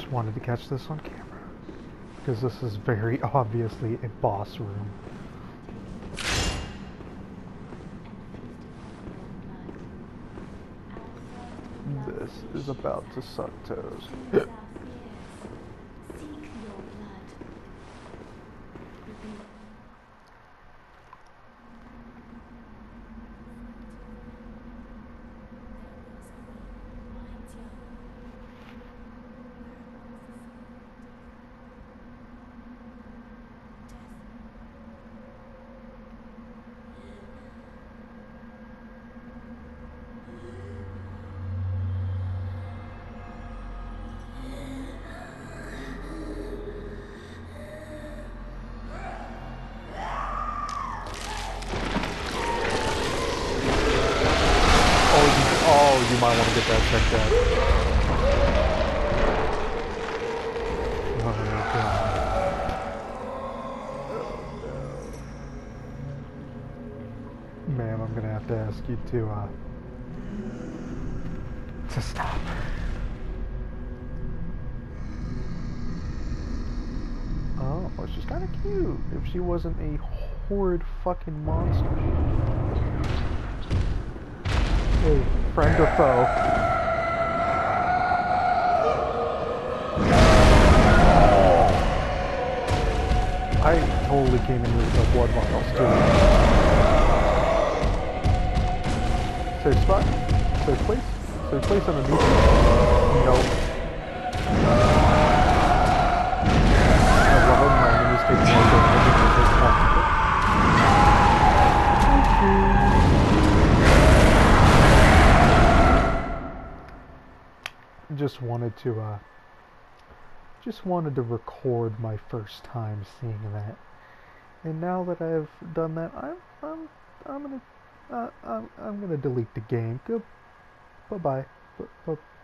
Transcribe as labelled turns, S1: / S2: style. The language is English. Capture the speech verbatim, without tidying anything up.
S1: just wanted to catch this on camera. Because this is very obviously a boss room. This is about to suck toes. You might want to get that checked out. Oh, God. Ma'am, I'm gonna have to ask you to, uh, to stop. Oh, she's kind of cute. If she wasn't a horrid fucking monster. Hey, friend or foe? I totally came in with the blood vials too. Safe spot? Safe place? Safe place underneath me? Nope. I love it, my enemies take more damage than they take more. Just wanted to, uh, just wanted to record my first time seeing that, and now that I've done that, I'm, I'm, I'm gonna, uh, I'm, I'm gonna delete the game. Good, bye bye, bye bye.